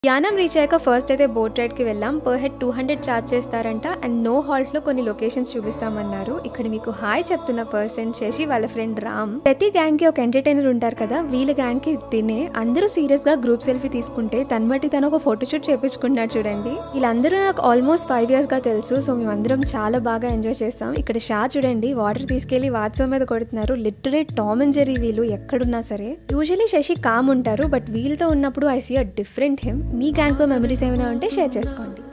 Yanam reach అయ్యాక first అయితే boat రైడ్కి వెళ్ళాం. పర్ హెడ్ 200 ఛార్జ్ చేస్తారంట అండ్ నో హాల్ట్లో కొన్ని లొకేషన్స్ చూపిస్తామన్నారు. ఇక్కడ మీకు హాయ్ చెప్తున్న పర్సన్ శశి వాళ్ళ ఫ్రెండ్ రామ్. ప్రతి గ్యాంగ్కి ఒక ఎంటర్టైనర్ ఉంటారు కదా, వీళ్ళ గ్యాంగ్కి తినే అందరూ సీరియస్గా గ్రూప్ సెల్ఫీ తీసుకుంటే తను ఒక ఫోటోషూట్ చేపించుకున్నాడు చూడండి. వీళ్ళందరూ నాకు ఆల్మోస్ట్ 5 yearsగా తెలుసు. సో మేమందరం చాలా బాగా ఎంజాయ్ చేస్తాం. ఇక్కడ షా చూడండి వాటర్ తీసుకెళ్లి వాట్సాప్ మీద కొడుతున్నారు. లిటరలీ టామ్ అండ్ జెర్రీ వీళ్ళు ఎక్కడున్నా సరే. యూజువలీ శశి కామ్ ఉంటారు, బట్ వీళ్ళతో ఉన్నప్పుడు I see a different him. మీ గ్యాంగ్లో మెమరీస్ ఏమైనా ఉంటే షేర్ చేసుకోండి.